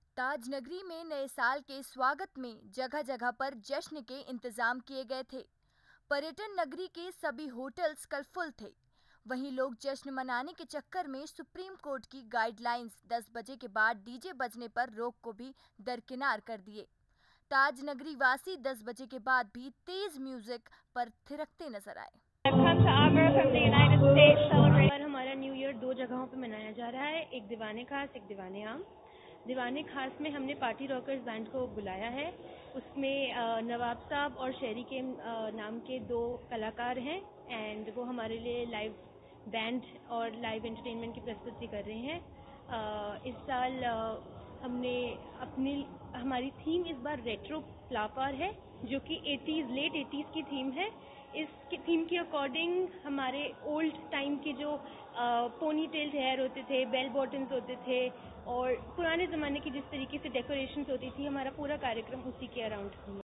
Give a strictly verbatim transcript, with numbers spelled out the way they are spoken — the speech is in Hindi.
ताज नगरी में नए साल के स्वागत में जगह जगह पर जश्न के इंतजाम किए गए थे। पर्यटन नगरी के सभी होटल्स कल फुल थे। वहीं लोग जश्न मनाने के चक्कर में सुप्रीम कोर्ट की गाइडलाइंस दस बजे के बाद डीजे बजने पर रोक को भी दरकिनार कर दिए। ताज नगरी वासी दस बजे के बाद भी तेज म्यूजिक पर थिरकते नजर आए। और हमारा न्यू ईयर दो जगहों पे मनाया जा रहा है, एक दीवाने खास, एक दीवाने आम। दीवाने खास में हमने पार्टी रॉकर्स बैंड को बुलाया है। उसमें नवाब साहब और शेरी के नाम के दो कलाकार हैं एंड वो हमारे लिए लाइव बैंड और लाइव एंटरटेनमेंट की प्रस्तुति कर रहे हैं। इस साल हमने अपनी हमारी थीम इस बार रेट्रो फ्लावर है, जो कि एटीज़ लेट एटीज़ की थीम है। इस थीम के अकॉर्डिंग हमारे ओल्ड टाइम के जो पोनी टेल्ड हेयर होते थे, बेल बॉटम्स होते थे और पुराने ज़माने की जिस तरीके से डेकोरेशंस होती थी, हमारा पूरा कार्यक्रम उसी के अराउंड